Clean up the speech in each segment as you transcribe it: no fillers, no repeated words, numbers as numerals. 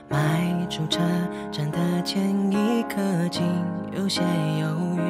迈出车站的前一刻，竟有些犹豫。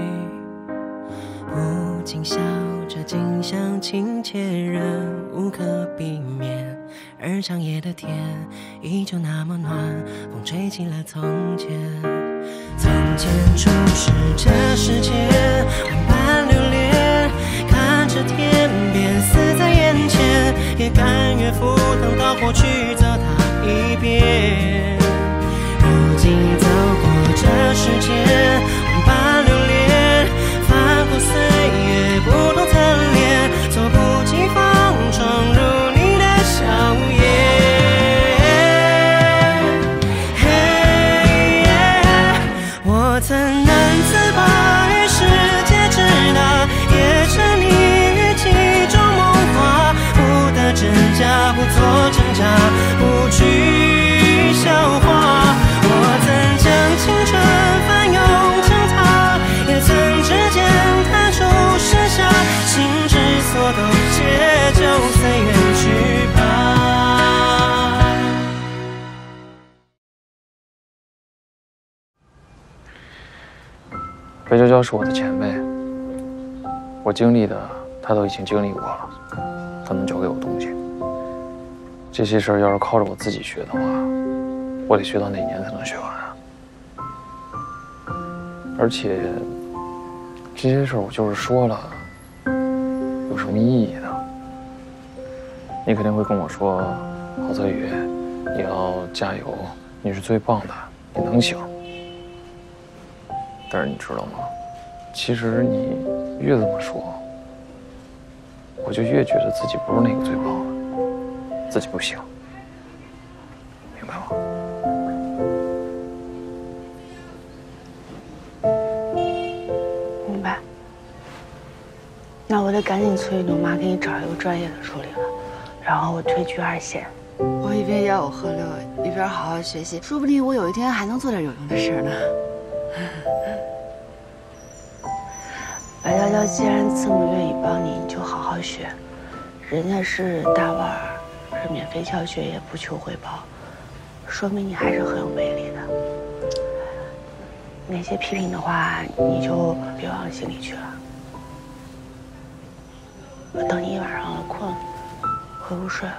不禁笑着，近乡情怯，仍无可避免。而长夜的天依旧那么暖，风吹起了从前。从前初识这世界，万般留恋，看着天边死在眼前，也甘愿赴汤蹈火去走它一遍。如今走过这世界，万般留恋，翻过岁月不同侧脸，猝不及防闯入你的笑颜。我曾难自拔于世界之大，也沉溺于其中梦话，不得真假，不做挣扎，不去消化。我曾将青春翻涌成塔，也曾指尖弹出盛夏，心之所动，且就随缘去吧。 白娇娇是我的前辈，我经历的她都已经经历过了，她能教给我东西。这些事儿要是靠着我自己学的话，我得学到哪年才能学完啊？而且这些事儿我就是说了，有什么意义呢？你肯定会跟我说，郝泽宇，你要加油，你是最棒的，你能行。但是你知道吗？其实你越这么说，我就越觉得自己不是那个最棒的，自己不行，明白吗？ 明白。那我得赶紧催你妈给你找一个专业的助理了，然后我退居2线。我一边吆五喝六，一边好好学习，说不定我有一天还能做点有用的事呢。白娇娇，既然这么愿意帮你，你就好好学。人家是大腕儿，是免费教学也不求回报，说明你还是很有魅力的。那些批评的话，你就别往心里去了。我等你一晚上了，困了，回屋睡了。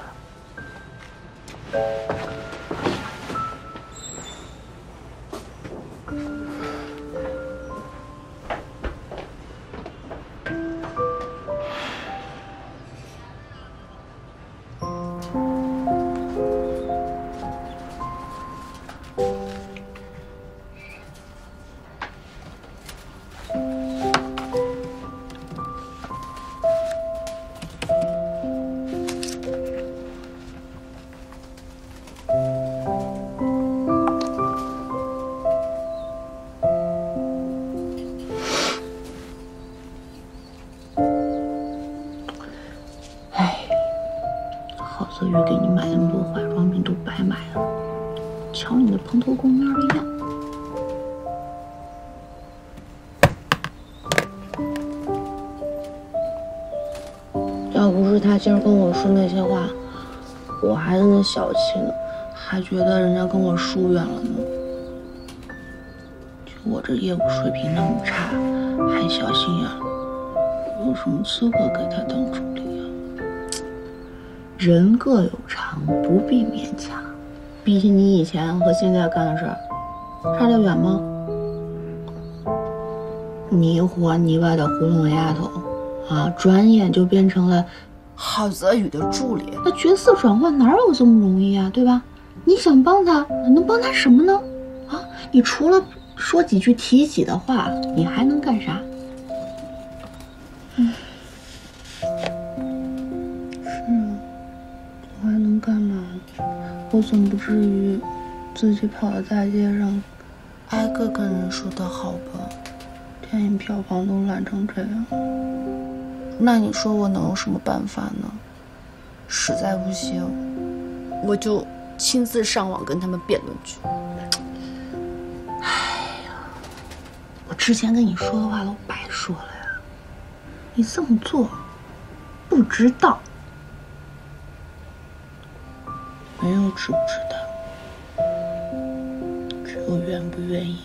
泽宇给你买那么多化妆品都白买了，瞧你的蓬头垢面的样。要不是他今儿跟我说那些话，我还在那小气呢，还觉得人家跟我疏远了呢。就我这业务水平那么差，还小心眼，有什么资格给他当助理啊？人各有长，不必勉强。毕竟你以前和现在干的事儿差得远吗？你一活腻歪的糊弄丫头啊，转眼就变成了郝泽宇的助理。那角色转换哪有这么容易啊，对吧？你想帮他，能帮他什么呢？啊，你除了说几句提己的话，你还能干啥？干嘛？我总不至于自己跑到大街上，挨个跟人说他好吧？电影票房都烂成这样，那你说我能有什么办法呢？实在不行，我就亲自上网跟他们辩论去。哎呀，我之前跟你说的话都白说了呀！你这么做，不知道。没有知不知道， 我愿不愿意。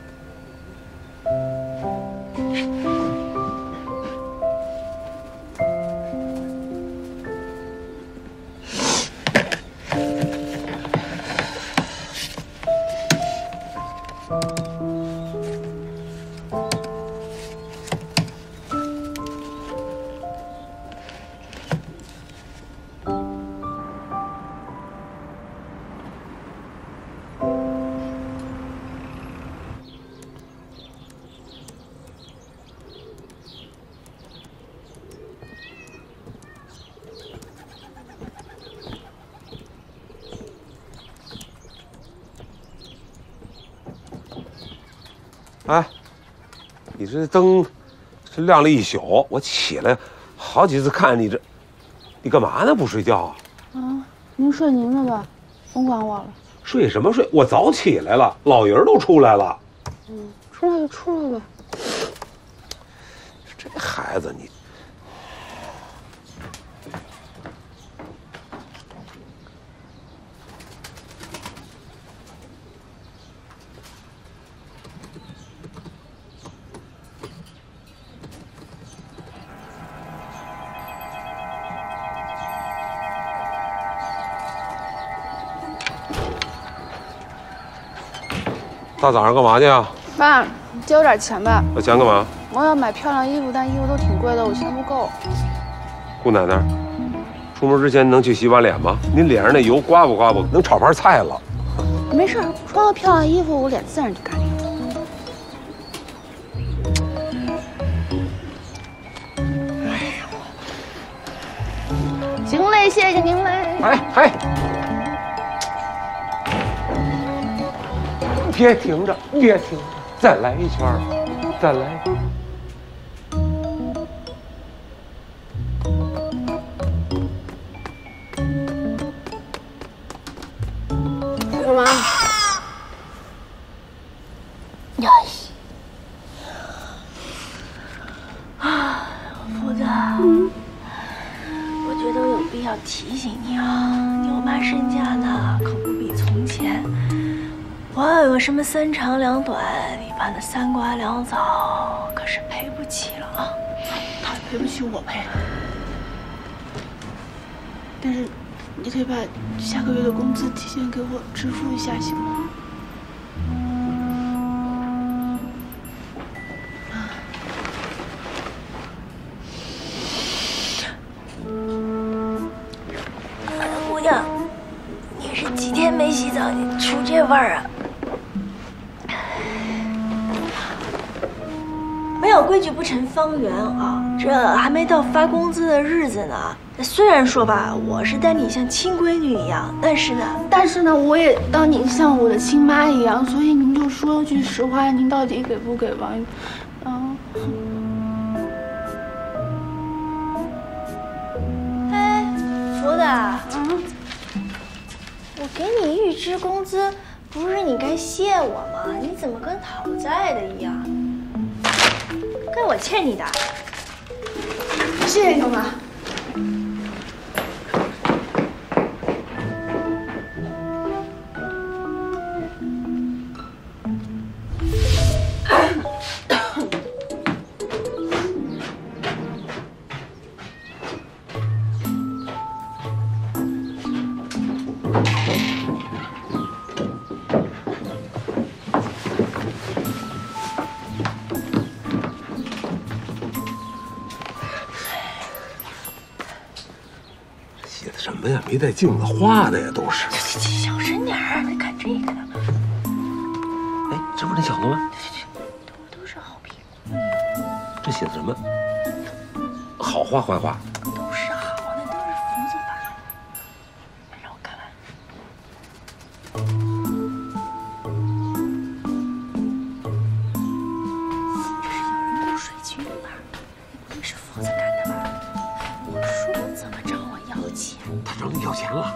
哎，你这灯这亮了一宿，我起来好几次看你这，你干嘛呢？不睡觉啊？ 啊，您睡您的吧，甭管我了。 睡什么睡？我早起来了，老爷儿都出来了。 出来就出来吧。 这孩子你。大早上干嘛去啊？ 爸，你借我点钱吧。 要钱干嘛？ 我要买漂亮衣服，但衣服都挺贵的，我钱不够。 姑奶奶，出门之前能去洗把脸吗？您脸上那油刮不刮不，能炒盘菜了。 没事，穿个漂亮衣服，我脸自然就干净。行嘞，谢谢您嘞。 哎，别停着，别停着，再来一圈，再来。 干嘛？呀！ 福子，我觉得我有必要提醒你啊，你我妈身价呢可不比从前。我要有个什么三长两短，你爸那三瓜两枣可是赔不起了啊！ 他赔不起我赔，但是你可以把下个月的工资提前给我支付一下，行吗？ 姑娘，你是几天没洗澡，你出这味儿啊？没有规矩不成方圆啊！这还没到发工资的日子呢。虽然说吧，我是待你像亲闺女一样，但是呢， 我也当您像我的亲妈一样，所以您就说句实话，您到底给不给吧？ 哎，福子，我给你预支工资，不是你该谢我吗？你怎么跟讨债的一样？该我欠你的。 谢谢牛妈。 什么呀？没带镜子，画的呀，都是。 小声点儿，你看这个呢。 哎，这不是那小子吗？ 都是好评。 这写的什么？好画坏画？ 都是好的，都是福子画的。让我看看。这是有人供水军吧？不会是福子干的吧？我说怎么找我要钱？ 他找你要钱了？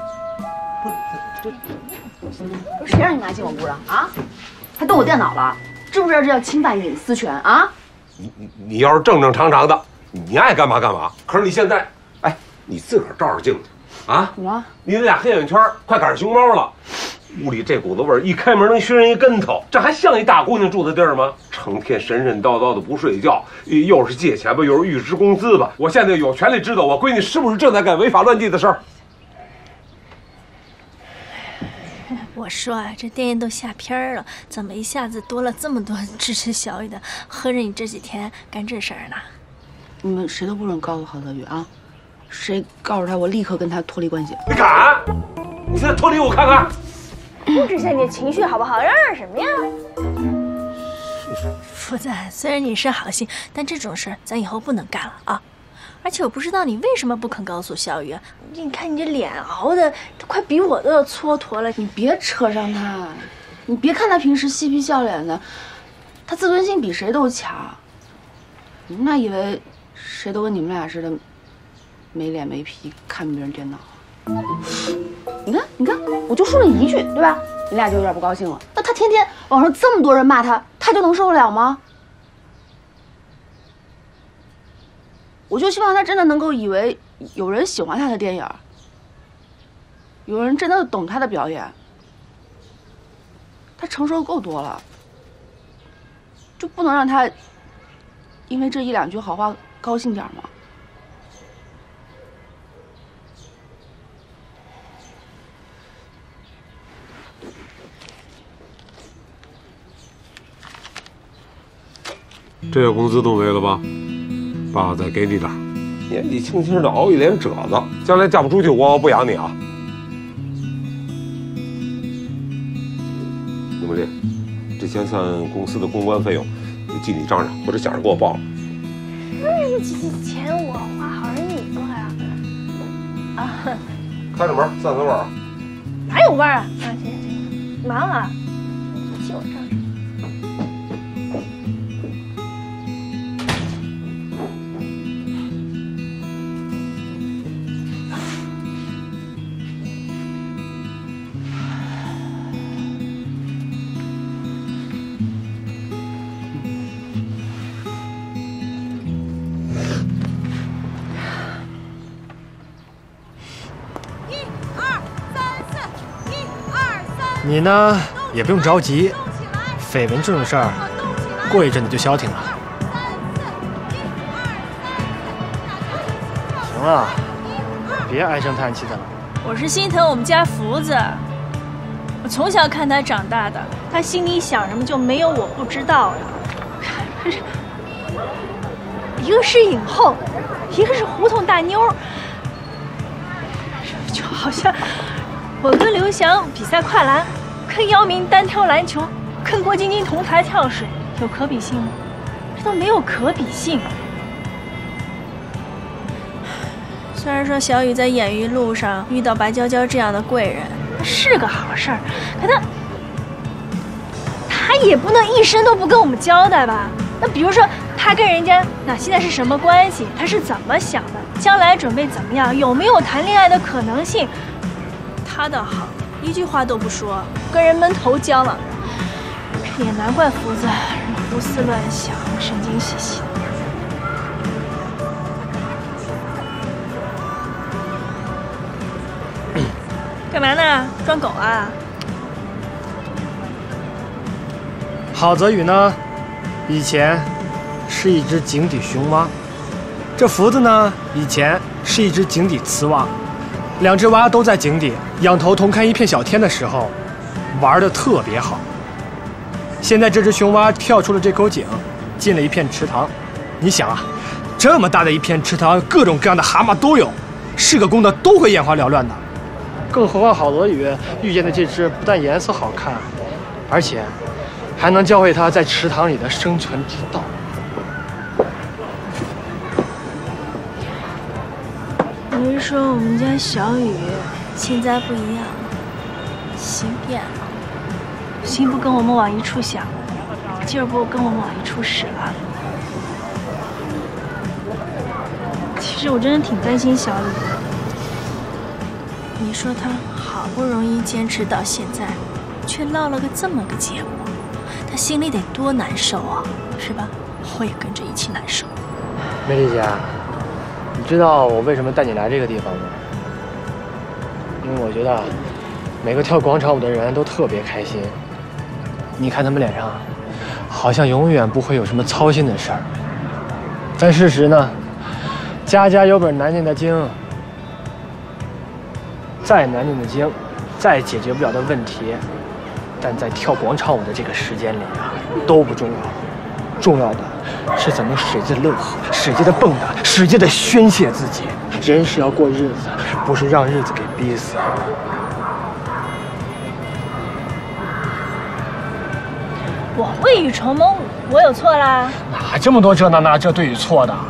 不是谁让你妈进我屋的啊？还动我电脑了，知不知道这叫侵犯隐私权啊？ 你要是正正常常的，你爱干嘛干嘛。可是你现在，哎，你自个儿照照镜子啊！ 怎么了？ 你那俩黑眼圈快赶上熊猫了。 屋里这股子味儿，一开门能熏人一跟头，这还像一大姑娘住的地儿吗？成天神神叨叨的不睡觉，又是借钱吧，又是预支工资吧。我现在有权利知道我闺女是不是正在干违法乱纪的事儿。 我说啊，这电影都下片了，怎么一下子多了这么多支持小雨的？合着你这几天干这事儿呢？ 你们谁都不准告诉郝泽宇啊！谁告诉他，我立刻跟他脱离关系。 你敢？你现在脱离我看看！ 控制一下你的情绪好不好？嚷嚷什么呀？福子，虽然你是好心，但这种事儿咱以后不能干了啊！而且我不知道你为什么不肯告诉小雨。你看你这脸熬的都快比我都要蹉跎了。 你别扯上他，你别看他平时嬉皮笑脸的，他自尊心比谁都强。你们俩以为谁都跟你们俩似的，没脸没皮看别人电脑？你看，我就说了一句，对吧？你俩就有点不高兴了。那他天天网上这么多人骂他，他就能受得了吗？我就希望他真的能够以为有人喜欢他的电影，有人真的懂他的表演。他承受够多了，就不能让他因为这一两句好话高兴点吗？ 这月工资都没了吧？爸再给你点，年纪轻轻的熬一脸褶子，将来嫁不出去，我不养你啊！李梦丽，这钱算公司的公关费用，你记你账上，或者想着给我报了。 这钱我花好，人你做呀？啊， 开着门，散散味儿。 哪有味儿啊？行，忙啊，记我账上。 你呢也不用着急，绯闻这种事儿，过一阵子就消停了。行了，别唉声叹气的了。 我是心疼我们家福子，我从小看他长大的，他心里想什么就没有我不知道的。一个是影后，一个是胡同大妞，就好像我跟刘翔比赛跨栏，跟姚明单挑篮球，跟郭晶晶同台跳水，有可比性吗？这都没有可比性。虽然说小雨在演艺路上遇到白娇娇这样的贵人是个好事儿，可他也不能一生都不跟我们交代吧？那比如说他跟人家那现在是什么关系？他是怎么想的？将来准备怎么样？有没有谈恋爱的可能性？他倒好，一句话都不说，跟人闷头僵了。也难怪福子胡思乱想，神经兮兮。干嘛呢？装狗啊？ 郝泽宇呢，以前是一只井底熊蛙，这福子呢，以前是一只井底雌蛙，两只蛙都在井底仰头同看一片小天的时候，玩得特别好。现在这只雄蛙跳出了这口井，进了一片池塘。你想啊，这么大的一片池塘，各种各样的蛤蟆都有，是个公的都会眼花缭乱的。更何况郝泽宇遇见的这只，不但颜色好看，而且还能教会他在池塘里的生存之道。 你是说我们家小雨现在不一样了，心变了，心不跟我们往一处想，劲儿不跟我们往一处使了。其实我真的挺担心小雨的。你说他好不容易坚持到现在，却落了个这么个结果，他心里得多难受啊，是吧？我也跟着一起难受。 美丽姐，你知道我为什么带你来这个地方吗？因为我觉得每个跳广场舞的人都特别开心。你看他们脸上，好像永远不会有什么操心的事儿。但事实呢，家家有本难念的经。再难念的经，再解决不了的问题，但在跳广场舞的这个时间里啊，都不重要。重要的是怎么使劲乐呵，使劲的蹦跶，使劲的宣泄自己。人是要过日子，不是让日子给逼死。 我未雨绸缪，我有错啦？ 哪这么多这那这对与错的？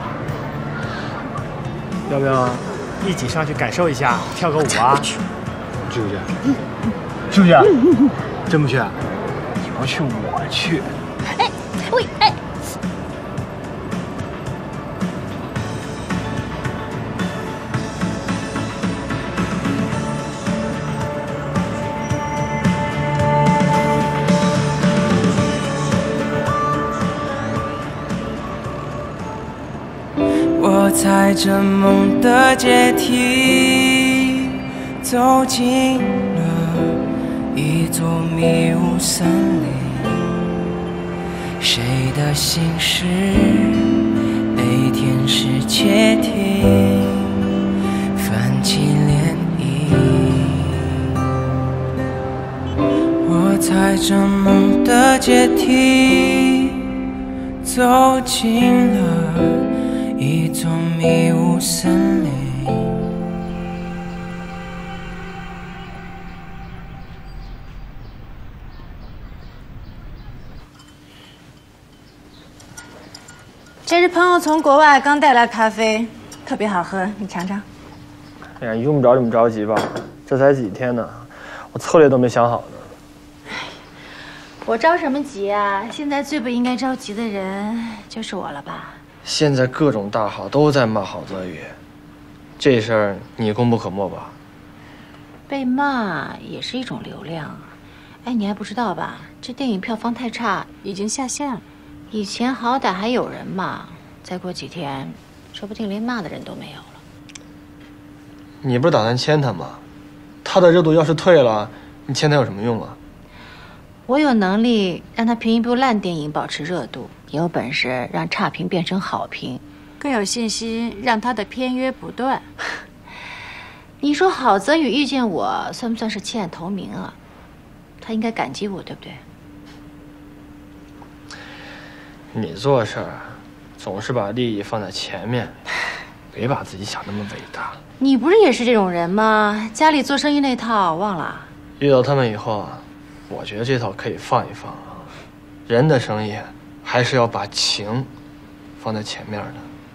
要不要一起上去感受一下，跳个舞啊？去不去？去不去？真不去？你不去，我去。 哎，喂，哎。 我踩着梦的阶梯，走进了一座迷雾森林。谁的心事被天使窃听，泛起涟漪。我踩着梦的阶梯，走进了一座迷雾森林。 这是朋友从国外刚带来咖啡，特别好喝，你尝尝。 哎呀，用不着这么着急吧，这才几天呢，我策略都没想好呢。 我着什么急啊？现在最不应该着急的人就是我了吧？ 现在各种大号都在骂郝泽宇，这事儿你功不可没吧？ 被骂也是一种流量啊。哎，你还不知道吧？这电影票房太差，已经下线了。以前好歹还有人骂，再过几天，说不定连骂的人都没有了。 你不是打算签他吗？他的热度要是退了，你签他有什么用啊？ 我有能力让他凭一部烂电影保持热度，也有本事让差评变成好评，更有信心让他的片约不断。你说郝泽宇遇见我，算不算是弃暗投明啊？他应该感激我，对不对？ 你做事儿总是把利益放在前面，别把自己想那么伟大。 你不是也是这种人吗？家里做生意那套忘了？ 遇到他们以后啊，我觉得这套可以放一放啊。人的生意还是要把情放在前面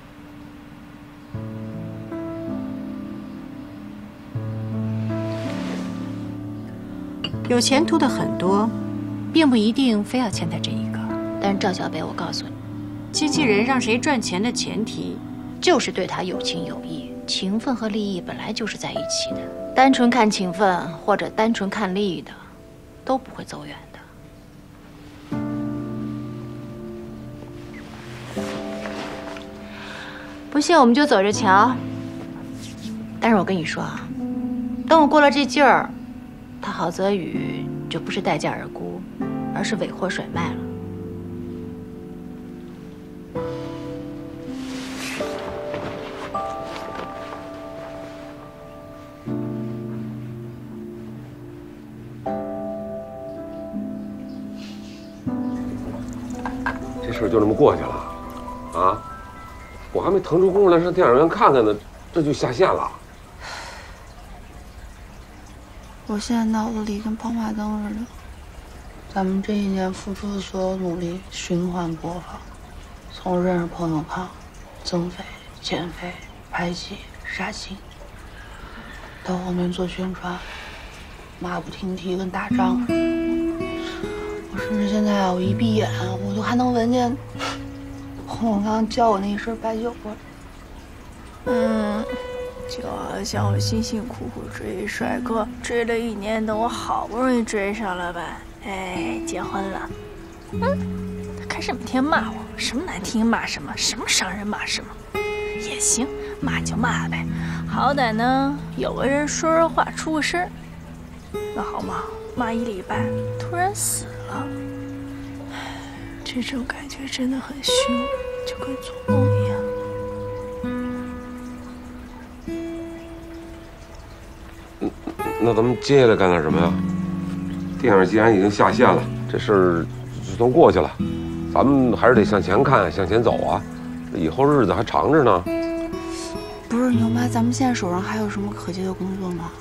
的。有前途的很多，并不一定非要签他这一个。但是赵小北，我告诉你，机器人让谁赚钱的前提，就是对他有情有义。情分和利益本来就是在一起的，单纯看情分或者单纯看利益的，都不会走远的。不信我们就走着瞧。但是我跟你说啊，等我过了这劲儿，他郝泽宇就不是待价而沽，而是尾货甩卖了。 这事儿就这么过去了，啊！我还没腾出功夫来上电影院看看呢，这就下线了。 我现在脑子里跟跑马灯似的，咱们这一年付出的所有努力循环播放，从认识彭永康、增肥、减肥、排挤、杀青，到后面做宣传，马不停蹄跟打仗。我甚至现在啊，我一闭眼，我都还能闻见彭永康教我那一身白酒味。 就好像我辛辛苦苦追一帅哥，追了1年，等我好不容易追上了吧，哎，结婚了。他开始每天骂我，什么难听骂什么，什么伤人骂什么，也行，骂就骂呗，好歹呢有个人说说话出个声。 那好嘛，骂1礼拜，突然死了，这种感觉真的很凶，就跟做梦一样。 那咱们接下来干点什么呀？电影既然已经下线了，这事儿就算过去了，咱们还是得向前看，向前走啊！以后日子还长着呢。 不是牛妈，咱们现在手上还有什么可接的工作吗？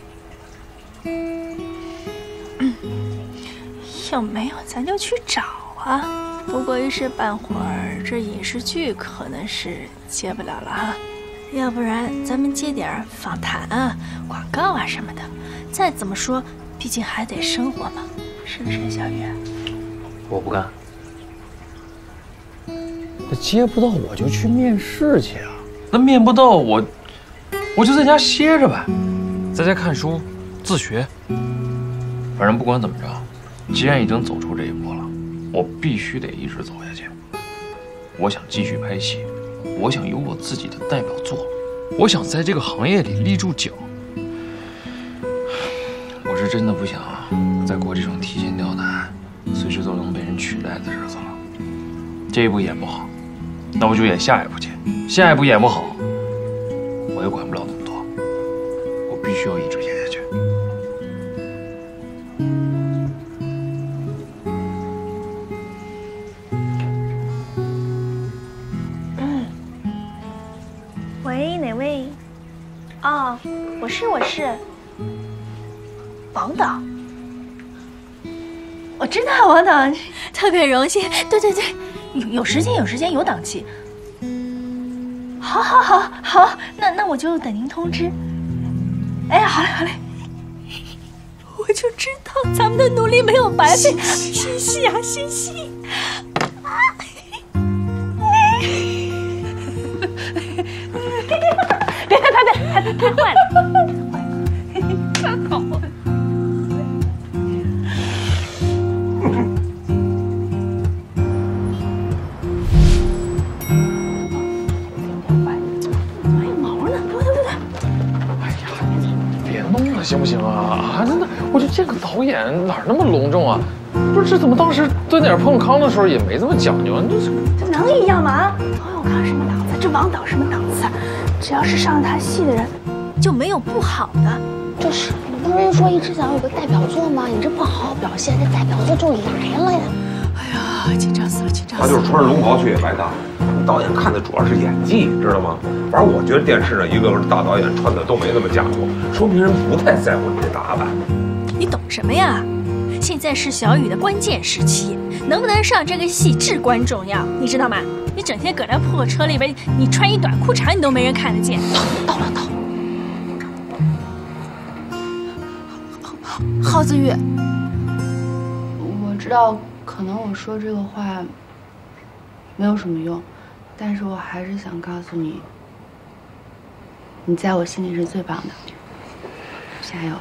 要没有，咱就去找啊。不过一时半会儿，这影视剧可能是接不了了哈。要不然咱们接点访谈啊、广告啊什么的。再怎么说，毕竟还得生活嘛，是不是，小雨？ 我不干。那接不到我就去面试去啊。那面不到我就在家歇着呗，在家看书自学。反正不管怎么着，既然已经走出这一步了，我必须得一直走下去。我想继续拍戏，我想有我自己的代表作，我想在这个行业里立住脚。我是真的不想再过这种提心吊胆、随时都能被人取代的日子了。这一部演不好，那我就演下一部去；下一部演不好，我也管不了那么多。我必须要一直演下去。 喂，哪位？哦，我是王导。我知道王导，特别荣幸。对，有时间有档期。好，那我就等您通知。哎，好嘞。我就知道咱们的努力没有白费，新戏啊，新戏。别太坏了，太好了。 行不行啊？真的，我就见个导演，哪儿那么隆重啊？不是，这怎么当时端点碰康的时候也没这么讲究？ 这能一样吗？啊，冯永康什么档次？这王导什么档次？只要是上他戏的人，就没有不好的。 就是，你不是说一直想有个代表作吗？你这不好好表现，这代表作就来了呀！ 哎呀，紧张死了！ 他就是穿着龙袍去也白搭。导演看的主要是演技，知道吗？反正我觉得电视上一个大导演穿的都没那么讲究，说明人不太在乎你的打扮。 你懂什么呀？现在是小雨的关键时期，能不能上这个戏至关重要，你知道吗？你整天搁那破车里边，你穿一短裤衩你都没人看得见。到了。 耗子玉，我知道可能我说这个话没有什么用，但是我还是想告诉你，你在我心里是最棒的，加油！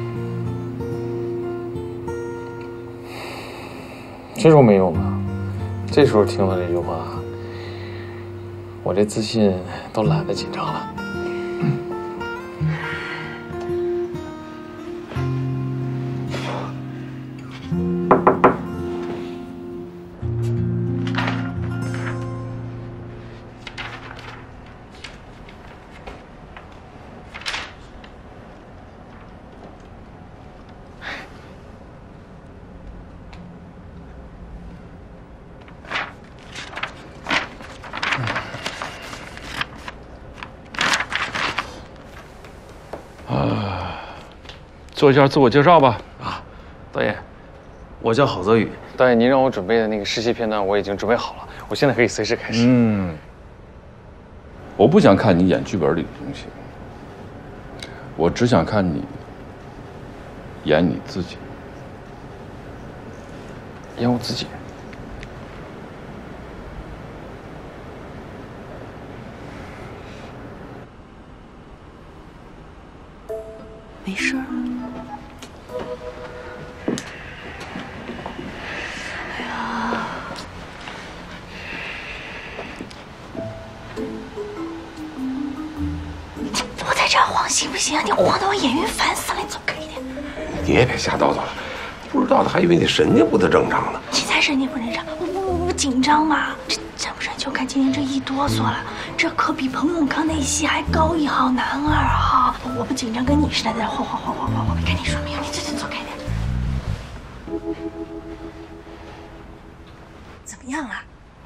这种没用的，这时候听了这句话，我这自信都懒得紧张了。 做一下自我介绍吧。 啊，导演， 我叫郝泽宇。 导演，您让我准备的那个试戏片段我已经准备好了，我现在可以随时开始。 我不想看你演剧本里的东西，我只想看你演你自己。 演我自己。 没事儿。 你不在这儿晃行不行啊？你晃得我眼晕烦死了，你走开一点。 你也别瞎叨叨了，不知道的还以为你神经不太正常呢。 你才神经不正常，我紧张嘛。这不是就看今天这一哆嗦了，这可比彭永康那戏还高1号男2号。我不紧张，跟你似的在晃。跟你说没有，你这走开点。怎么样啊？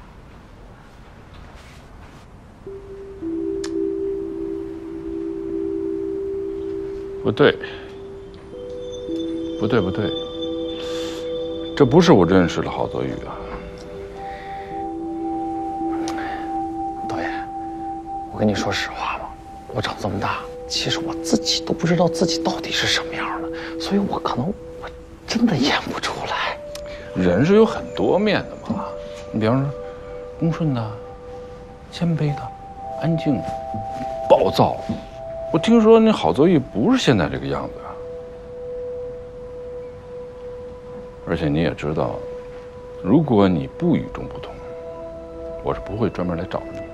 不对，这不是我认识的郝泽宇啊。 导演，我跟你说实话吧，我长这么大，其实我自己都不知道自己到底是什么样的，所以我真的演不出来。 人是有很多面的嘛，你比方说，恭顺的、谦卑的、安静的、暴躁。我听说那郝泽宇不是现在这个样子啊。而且你也知道，如果你不与众不同，我是不会专门来找你的。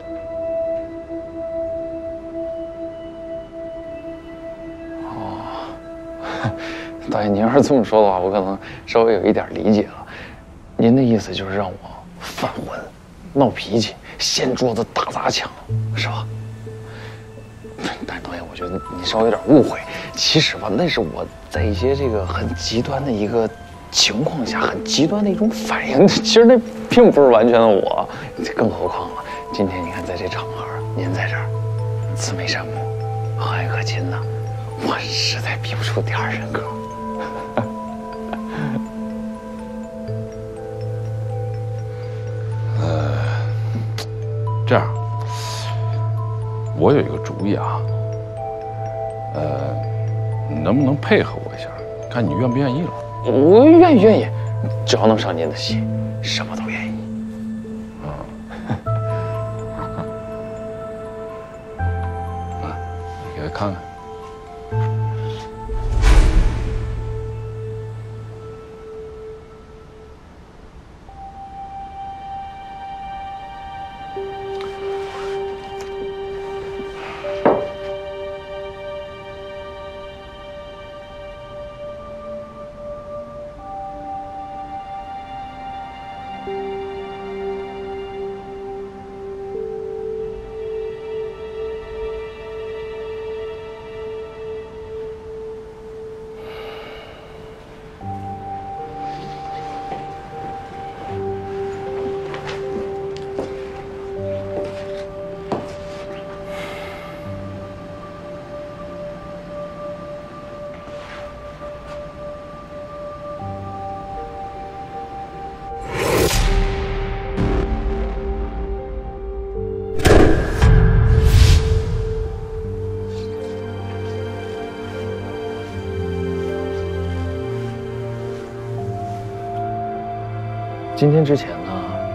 哦，导演，您要是这么说的话，我可能稍微有一点理解了。您的意思就是让我犯浑、闹脾气、掀桌子、打砸抢，是吧？但是导演，我觉得你稍微有点误会。其实吧，那是我在一些这个很极端的一个情况下，很极端的一种反应。其实那并不是完全的我，更何况了，今天你看在这场合，您在这儿，慈眉善目，和蔼可亲的，我实在比不出第二人格。 这样，我有一个主意啊，你能不能配合我一下？看你愿不愿意了。 我愿意，只要能上您的戏，什么都愿意。 你给他看看。 今天之前呢，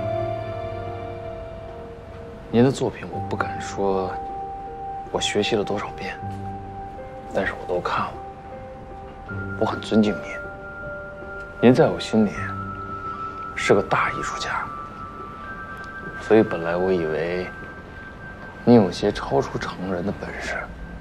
您的作品我不敢说我学习了多少遍，但是我都看了。我很尊敬您，您在我心里是个大艺术家，所以本来我以为您有些超出常人的本事，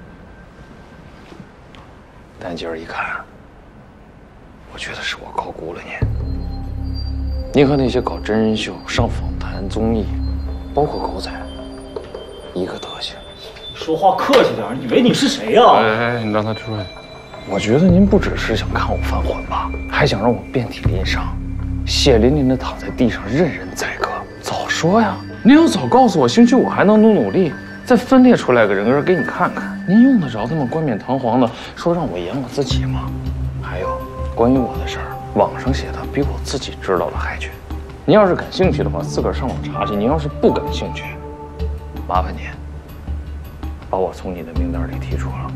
但今儿一看，我觉得是我高估了您。您和那些搞真人秀、上访谈、综艺，包括狗仔，一个德行。 说话客气点，以为你是谁呀？ 哎，你让他说。 我觉得您不只是想看我犯浑吧，还想让我遍体鳞伤，血淋淋的躺在地上，任人宰割。早说呀！您要早告诉我，兴许我还能努力，再分裂出来个人格给你看看。您用得着这么冠冕堂皇的说让我演我自己吗？还有关于我的事儿。网上写的比我自己知道的还全，您要是感兴趣的话，自个儿上网查去；您要是不感兴趣，麻烦您把我从你的名单里剔除了。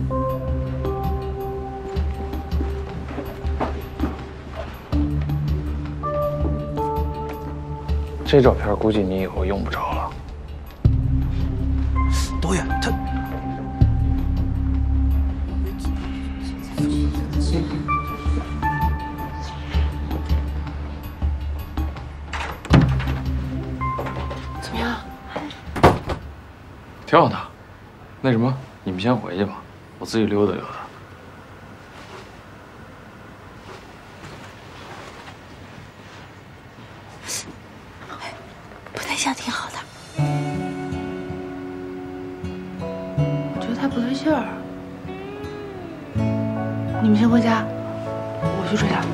这照片估计你以后用不着了。 导演，他。 挺好的，那什么，你们先回去吧，我自己溜达溜达。 还想挺好的。 我觉得他不对劲儿。你们先回家，我去睡觉。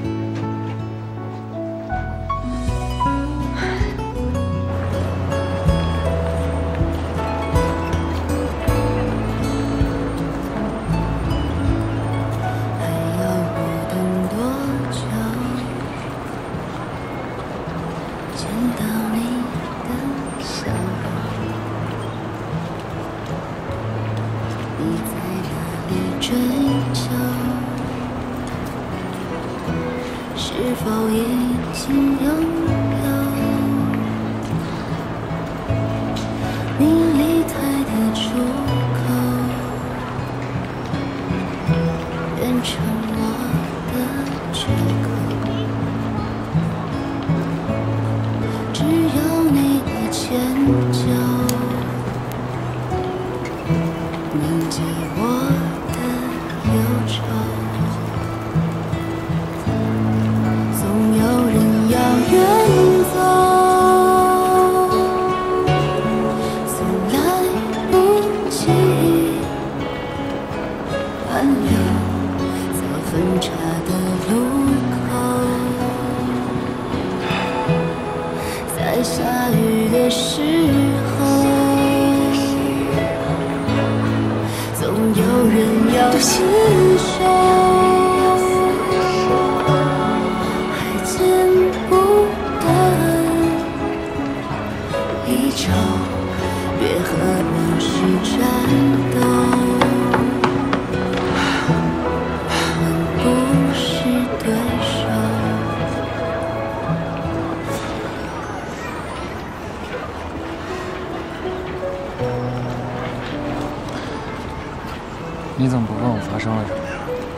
你怎么不问我发生了什么呀？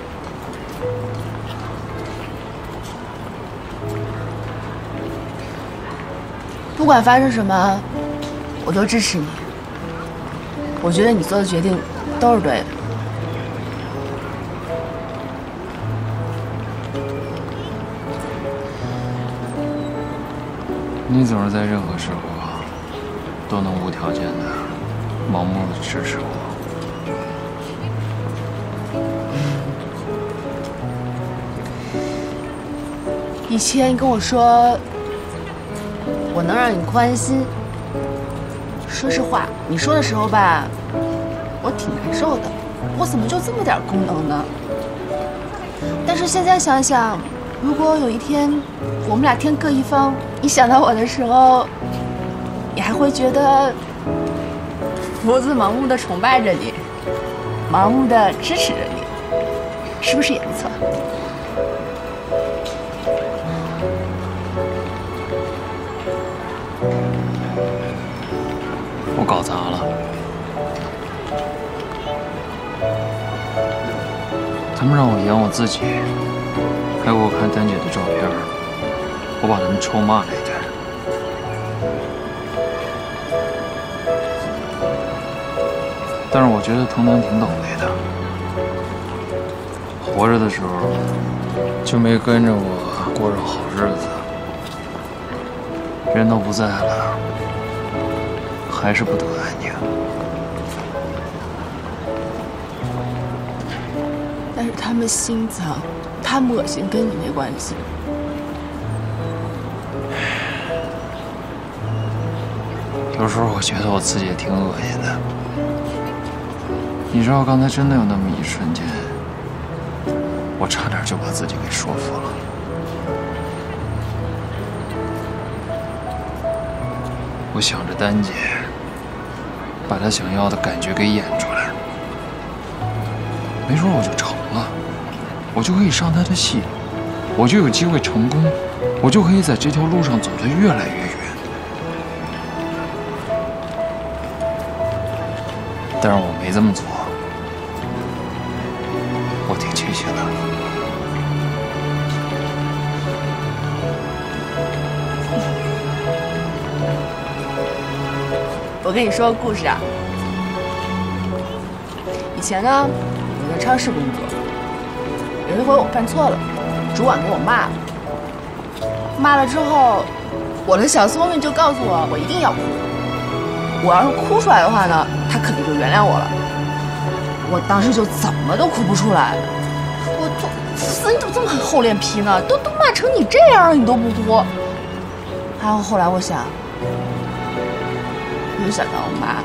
不管发生什么，我都支持你。我觉得你做的决定都是对的。 你总是在任何时候都能无条件的、盲目的支持我。 以前你跟我说我能让你宽心，说实话，你说的时候吧，我挺难受的。我怎么就这么点功能呢？但是现在想想，如果有一天我们俩天各一方，你想到我的时候，你还会觉得福子盲目的崇拜着你，盲目的支持着你，是不是也不错？ 我搞砸了，他们让我演我自己，还给我看丹姐的照片，我把他们臭骂了一顿。但是我觉得腾腾挺倒霉的，活着的时候就没跟着我过上好日子，人都不在了，还是不得安宁。 但是他们心脏，他们恶心跟你没关系。 有时候我觉得我自己也挺恶心的。你知道，刚才真的有那么一瞬间，我差点就把自己给说服了。我想着丹姐，把她想要的感觉给演出来，没准我就成了，我就可以上她的戏，我就有机会成功，我就可以在这条路上走得越来越远。但是我没这么做，我挺庆幸的。 我跟你说个故事啊。以前呢，我在超市工作，有一回我犯错了，主管给我骂了， 妈了之后，我的小聪明就告诉我，我一定要哭。我要是哭出来的话呢，他肯定就原谅我了。我当时就怎么都哭不出来。我就福子，你怎么这么厚脸皮呢？都骂成你这样了，你都不哭。然后后来我想，我就想到我妈，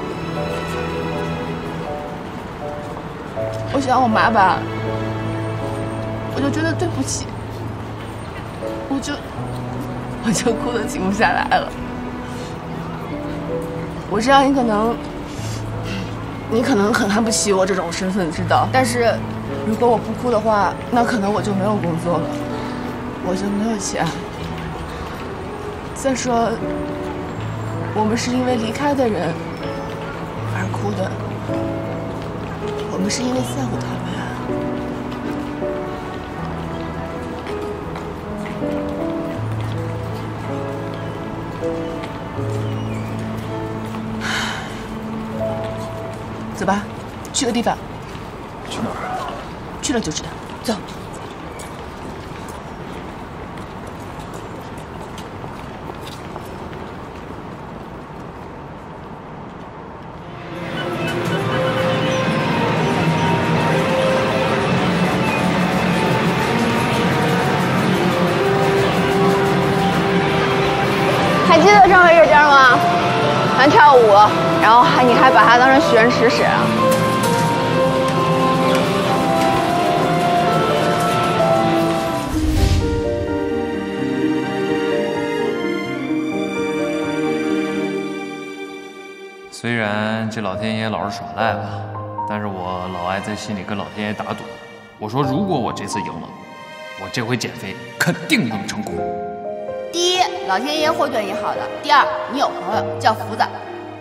我想我妈吧，我就觉得对不起，我就哭得停不下来了。我知道你可能很看不起我这种身份，知道？但是如果我不哭的话，那可能我就没有工作了，我就没有钱。再说，我们是因为离开的人而哭的，我们是因为在乎他们啊。走吧，去个地方。 去哪儿啊？ 去了就知道。走。 还记得张伟这家吗？咱跳舞，然后你还把他当成许愿池使啊？ 虽然这老天爷老是耍赖吧，但是我老爱在心里跟老天爷打赌，我说如果我这次赢了，我这回减肥肯定能成功。 第一，老天爷会对你好的；第二，你有朋友叫福子。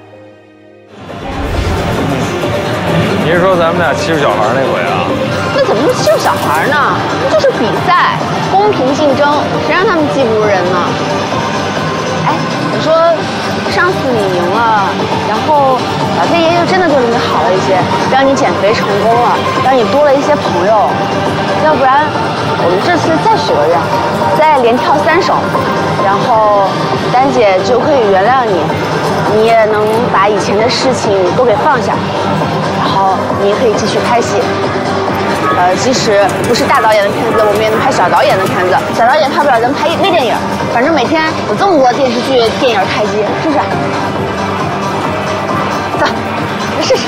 你是说咱们俩欺负小孩那回啊？ 那怎么就欺负小孩呢？这就是比赛，公平竞争，谁让他们技不如人呢？哎，我说上次你赢了，然后老天爷就真的对你好了一些，让你减肥成功了，让你多了一些朋友。要不然，我们这次再许个愿，再连跳3首，然后丹姐就可以原谅你，你也能把以前的事情都给放下，然后你也可以继续拍戏。即使不是大导演的片子，我们也能拍小导演的片子。小导演拍不了，咱们拍微电影。反正每天有这么多电视剧、电影开机，是不是？走，来试试。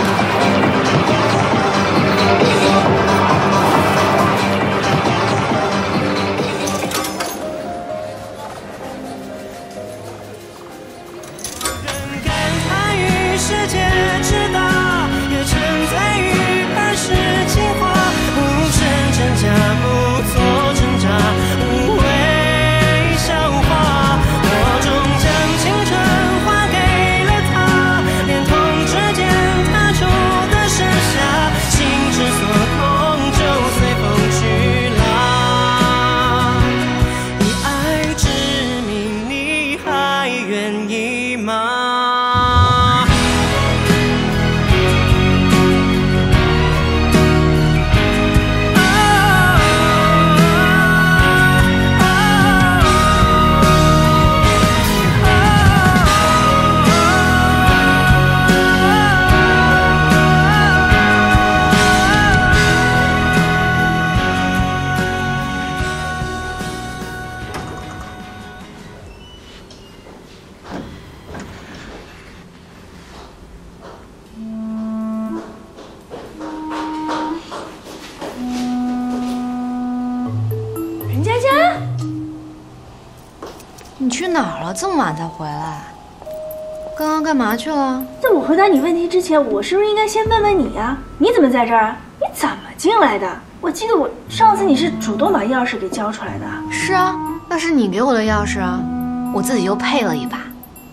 你去哪儿了？这么晚才回来？刚刚干嘛去了？ 在我回答你问题之前，我是不是应该先问问你呀？你怎么在这儿？你怎么进来的？我记得我上次你是主动把钥匙给交出来的。 是啊，那是你给我的钥匙啊，我自己又配了一把。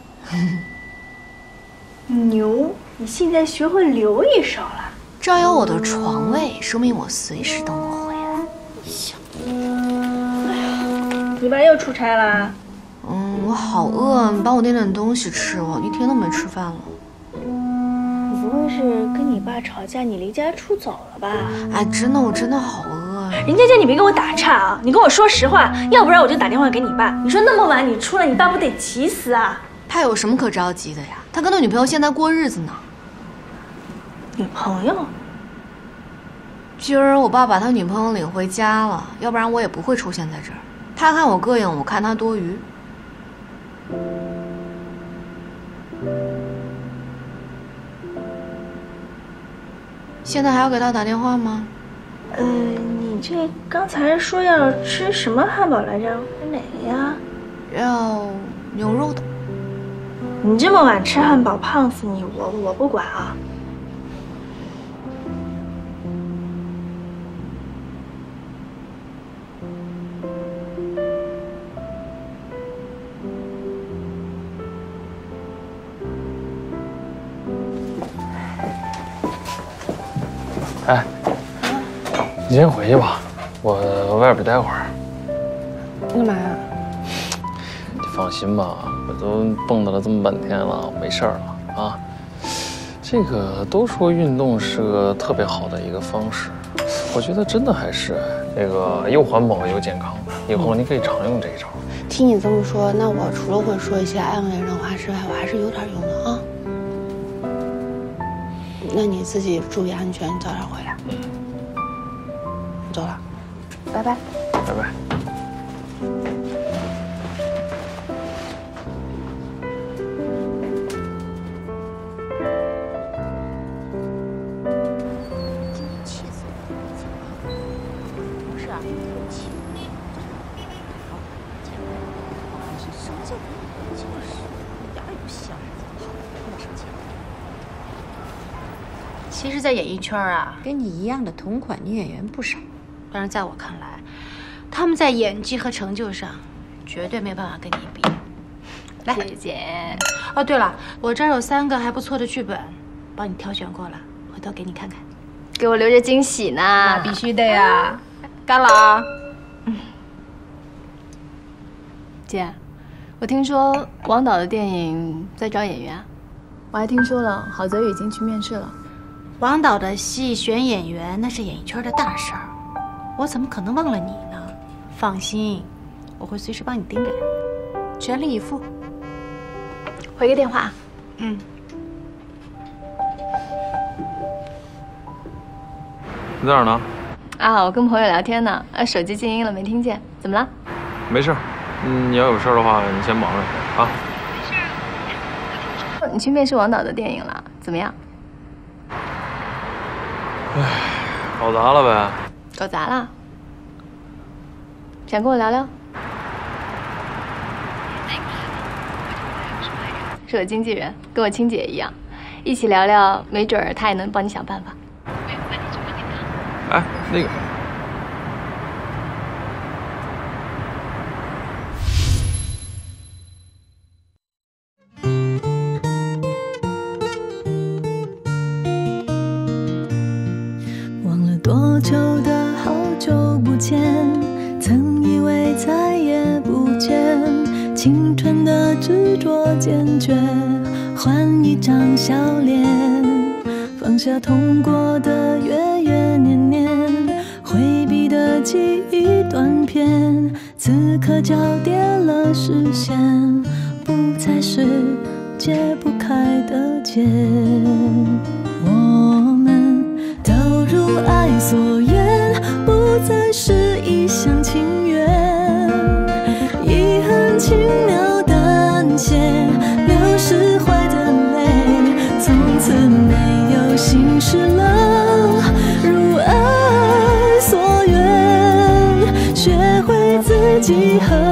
牛，你现在学会留一手了。 只要有我的床位，说明我随时都能回来。 哎呀，你爸又出差啦？ 我好饿，你帮我点点东西吃，我一天都没吃饭了。 你不会是跟你爸吵架，你离家出走了吧？ 哎，真的，我真的好饿呀。 人家叫你别给我打岔啊，你跟我说实话，要不然我就打电话给你爸。你说那么晚你出来，你爸不得急死啊？ 他有什么可着急的呀？他跟他女朋友现在过日子呢。 女朋友？ 今儿我爸把他女朋友领回家了，要不然我也不会出现在这儿。他看我膈应，我看他多余。现在还要给他打电话吗？ 你这刚才说要吃什么汉堡来着？哪个呀？ 要牛肉的。 你这么晚吃汉堡，胖死你！我不管啊。 哎，你先回去吧，我外边待会儿。 干嘛呀？ 你放心吧，我都蹦跶了这么半天了，没事儿了啊。这个都说运动是个特别好的一个方式，我觉得真的还是这个又环保又健康，以后你可以常用这一招。 听你这么说，那我除了会说一些安慰人的话之外，我还是有点用的啊。那你自己注意安全，你早点回来。我走了，拜拜。 拜拜。 其实，在演艺圈啊，跟你一样的同款女演员不少，但是在我看来，他们在演技和成就上，绝对没办法跟你比。来， 姐姐。 哦，对了，我这儿有3个还不错的剧本，帮你挑选过了，回头给你看看。 给我留着惊喜呢。 那必须的呀，干了啊！ 姐，我听说王导的电影在找演员，我还听说了郝泽宇已经去面试了。 王导的戏选演员，那是演艺圈的大事儿，我怎么可能忘了你呢？放心，我会随时帮你盯着，全力以赴。 回个电话。 嗯。 你在哪儿呢？ 啊，我跟朋友聊天呢，手机静音了，没听见。怎么了？ 没事，你要有事的话，你先忙着啊。 没事。你去面试王导的电影了，怎么样？ 唉，搞砸了呗。 搞砸了？想跟我聊聊？是我经纪人，跟我亲姐一样，一起聊聊，没准儿他也能帮你想办法。 哎，那个。 多久的好久不见，曾以为再也不见，青春的执着坚决，换一张笑脸，放下痛过的月月年年，回避的记忆断片，此刻交叠了视线，不再是解不开的结。我们都如爱所愿，不再是一厢情愿，遗憾轻描淡写，流失坏的泪，从此没有心事了，如爱所愿，学会自己和